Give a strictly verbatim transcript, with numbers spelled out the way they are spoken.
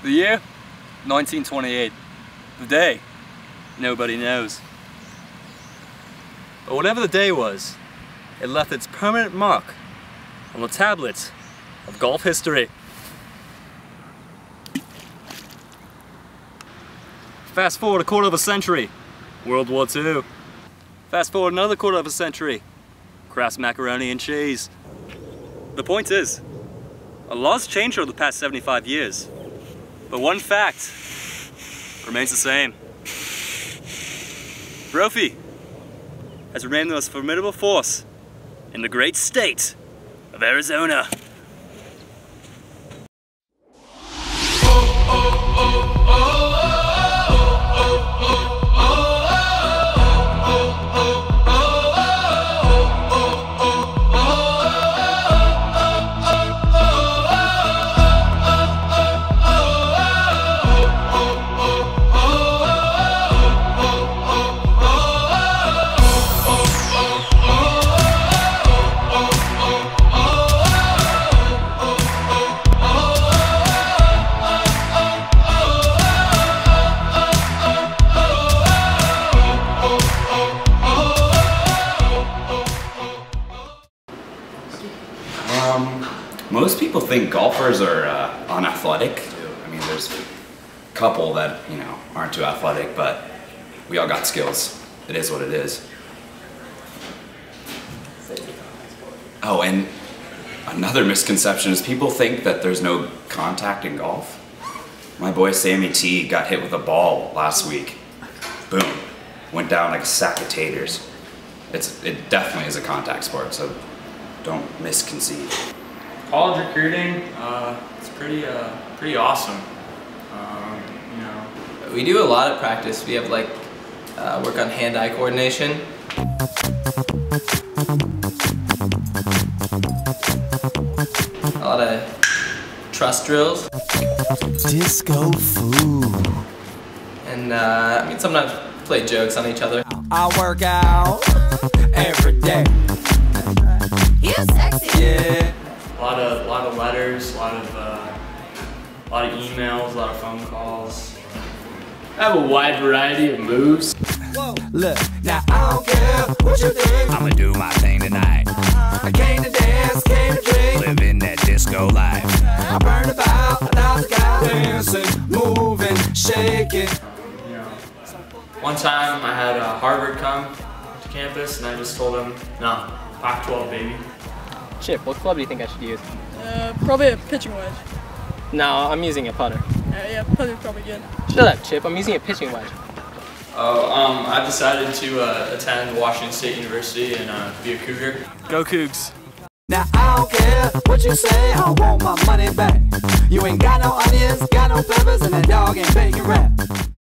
The year? nineteen twenty-eight. The day? Nobody knows. But whatever the day was, it left its permanent mark on the tablets of golf history. Fast forward a quarter of a century, World War Two. Fast forward another quarter of a century, Kraft's macaroni and cheese. The point is, a lot's changed over the past seventy-five years, but one fact remains the same. Brophy has remained the most formidable force in the great state of Arizona. Um, most people think golfers are uh, unathletic. I mean, there's a couple that, you know, aren't too athletic, but we all got skills. It is what it is. Oh, and another misconception is people think that there's no contact in golf. My boy Sammy T got hit with a ball last week. Boom. Went down like a sack of taters. It's, it definitely is a contact sport, so don't misconceive. College recruiting, uh, it's pretty, uh, pretty awesome. Um, you know, we do a lot of practice. We have like uh, work on hand-eye coordination. A lot of trust drills. Disco food. And uh, I mean, sometimes play jokes on each other. I work out every day. You sexy. Yeah. a lot of, a lot of letters, a lot of, uh, a lot of emails, a lot of phone calls. I have a wide variety of moves. Whoa. Look, now I don't care what you think. I'ma do my thing tonight. I came to dance, came to drink. Living that disco life. I burned about a thousand guys dancing, moving, shaking. You know, one time I had uh, Harvard come to campus and I just told them, no, Pac twelve baby. Chip, what club do you think I should use? Uh, probably a pitching wedge. No, I'm using a putter. Uh, yeah, putter's probably good. Shut up, Chip. I'm using a pitching wedge. Oh, um, I've decided to uh, attend Washington State University and uh, be a Cougar. Go Cougs. Now I don't care what you say, I want my money back. You ain't got no onions, got no peppers, and that dog ain't bacon wrap.